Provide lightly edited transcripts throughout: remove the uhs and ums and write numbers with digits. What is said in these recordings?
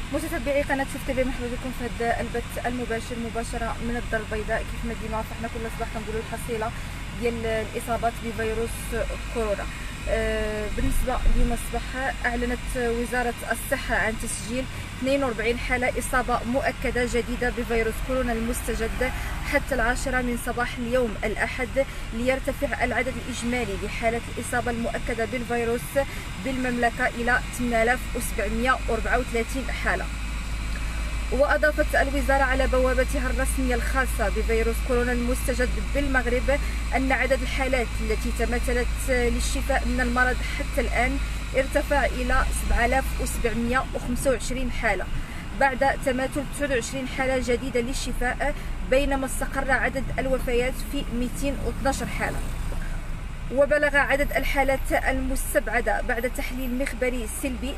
متتبعي قناه شوف تي في، مرحبا بكم في هذا البث المباشر مباشره من الدار البيضاء. كيف ما ديما فاحنا كل صباح كنقولوا الحصيله ديال الاصابات بفيروس كورونا. بالنسبه اليوم الصباح اعلنت وزاره الصحه عن تسجيل 42 حاله اصابه مؤكده جديده بفيروس كورونا المستجد حتى 10 من صباح اليوم الاحد، ليرتفع العدد الاجمالي لحالات الاصابه المؤكده بالفيروس بالمملكه الى 8734 حاله. وأضافت الوزارة على بوابتها الرسمية الخاصة بفيروس كورونا المستجد بالمغرب أن عدد الحالات التي تمثلت للشفاء من المرض حتى الآن ارتفع إلى 7725 حالة بعد تماثل 29 حالة جديدة للشفاء، بينما استقر عدد الوفيات في 212 حالة. وبلغ عدد الحالات المستبعدة بعد تحليل مخبري سلبي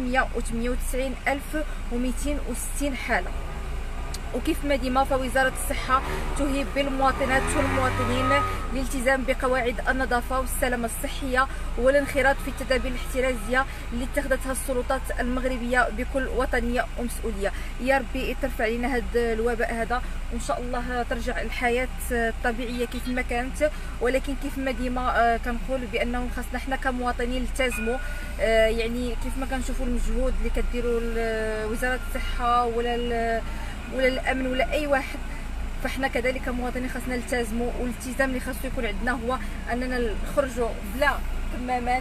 399260 حالة. وكيف ما ديما فوزارة الصحة تهيب بالمواطنات والمواطنين الالتزام بقواعد النظافة والسلامة الصحية والانخراط في التدابير الاحترازية اللي اتخذتها السلطات المغربية بكل وطنية ومسؤولية. يا ربي ترفع لنا هذا الوباء هذا، وان شاء الله ترجع الحياة الطبيعية كيف ما كانت. ولكن كيف ما ديما كنقول بانه خاصنا حنا كمواطنين نلتزموا، يعني كيف ما كنشوفوا المجهود اللي كديروا وزارة الصحة ولا الامن ولا اي واحد، فاحنا كذلك مواطنين خاصنا نلتزموا. والالتزام اللي خاصو يكون عندنا هو اننا نخرجوا بلا كمامات،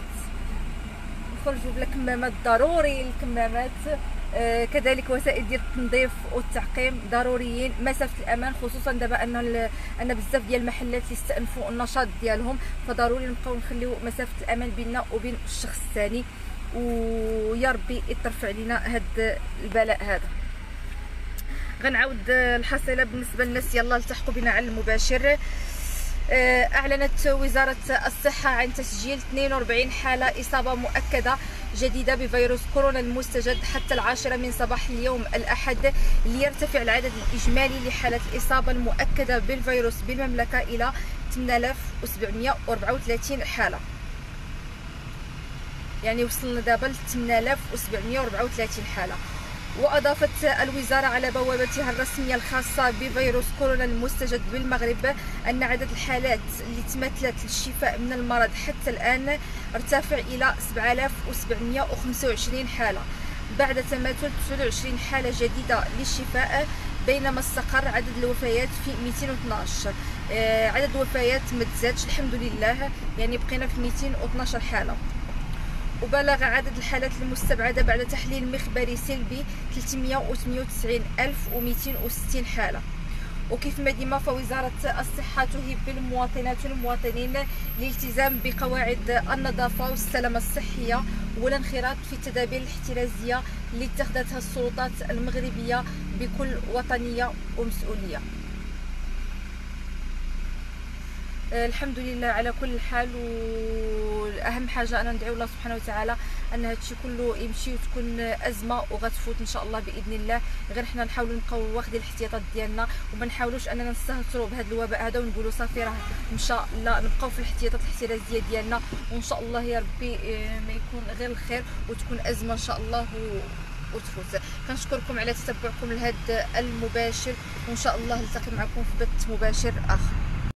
ضروري الكمامات. كذلك وسائل ديال التنظيف والتعقيم ضروريين. مسافه الامان، خصوصا دابا ان بزاف ديال المحلات اللي استأنفوا النشاط ديالهم، فضروري نبقاو نخليو مسافه الامان بيننا وبين الشخص الثاني. ويا ربي يترفع لنا هذا البلاء هذا. غنعاود الحصيله بالنسبه للناس يلا التحقوا بنا على المباشر. اعلنت وزاره الصحه عن تسجيل 42 حاله اصابه مؤكده جديده بفيروس كورونا المستجد حتى 10 من صباح اليوم الاحد، ليرتفع العدد الاجمالي لحالات الاصابه المؤكده بالفيروس بالمملكه الى 8734 حاله. يعني وصلنا دابا ل 8734 حاله. وأضافت الوزارة على بوابتها الرسمية الخاصة بفيروس كورونا المستجد بالمغرب أن عدد الحالات اللي تمثلت للشفاء من المرض حتى الآن ارتفع إلى 7725 حالة بعد تماثل 29 حالة جديدة للشفاء، بينما استقر عدد الوفيات في 212. عدد الوفيات ما تزادش الحمد لله، يعني بقينا في 212 حالة. وبلغ عدد الحالات المستبعدة بعد تحليل مخبري سلبي 399260 حالة. وكيف ما ديما فوزارة الصحة تهيب بالمواطنات والمواطنين الالتزام بقواعد النظافة والسلامة الصحية والانخراط في التدابير الاحترازية اللي اتخذتها السلطات المغربية بكل وطنية ومسؤولية. الحمد لله على كل حال. واهم حاجه انا ندعو الله سبحانه وتعالى ان هادشي كله يمشي وتكون ازمه وغتفوت ان شاء الله باذن الله. غير حنا نحاولوا نبقاو واخدين الاحتياطات ديالنا وما نحاولوش اننا نستهتروا بهذا الوباء هذا ونقولوا صافي راه مشى. لا، نبقاو في الاحتياطات الاحترازيه ديالنا، وان شاء الله يا ربي ما يكون غير الخير وتكون ازمه ان شاء الله وتفوت. كنشكركم على تتبعكم لهذا المباشر، وان شاء الله نلتقي معكم في بث مباشر اخر.